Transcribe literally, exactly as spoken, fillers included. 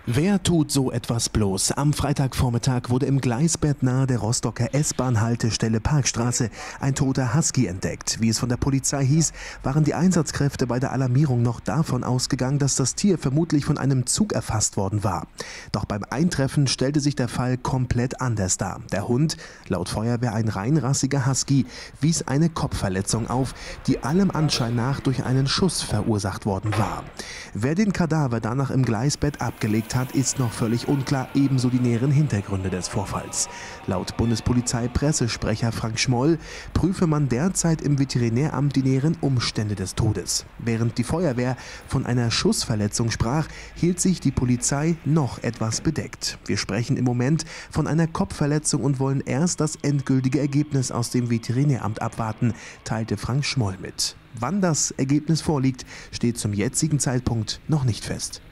Wer tut so etwas bloß? Am Freitagvormittag wurde im Gleisbett nahe der Rostocker S-Bahn-Haltestelle Parkstraße ein toter Husky entdeckt. Wie es von der Polizei hieß, waren die Einsatzkräfte bei der Alarmierung noch davon ausgegangen, dass das Tier vermutlich von einem Zug erfasst worden war. Doch beim Eintreffen stellte sich der Fall komplett anders dar. Der Hund, laut Feuerwehr ein reinrassiger Husky, wies eine Kopfverletzung auf, die allem Anschein nach durch einen Schuss verursacht worden war. Wer den Kadaver danach im Gleisbett abgelegt hat, ist noch völlig unklar, ebenso die näheren Hintergründe des Vorfalls. Laut Bundespolizei-Pressesprecher Frank Schmoll prüfe man derzeit im Veterinäramt die näheren Umstände des Todes. Während die Feuerwehr von einer Schussverletzung sprach, hielt sich die Polizei noch etwas bedeckt. Wir sprechen im Moment von einer Kopfverletzung und wollen erst das endgültige Ergebnis aus dem Veterinäramt abwarten, teilte Frank Schmoll mit. Wann das Ergebnis vorliegt, steht zum jetzigen Zeitpunkt noch nicht fest.